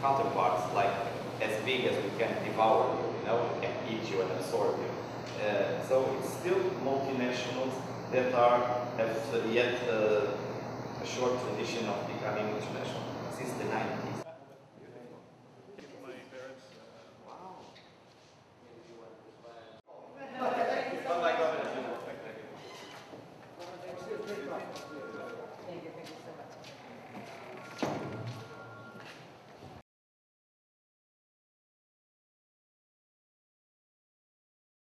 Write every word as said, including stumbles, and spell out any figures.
counterparts, like as big as we can devour you, you know, we can eat you and absorb you. Uh, so it's still multinationals that are have yet uh, a short tradition of becoming international since the nineties.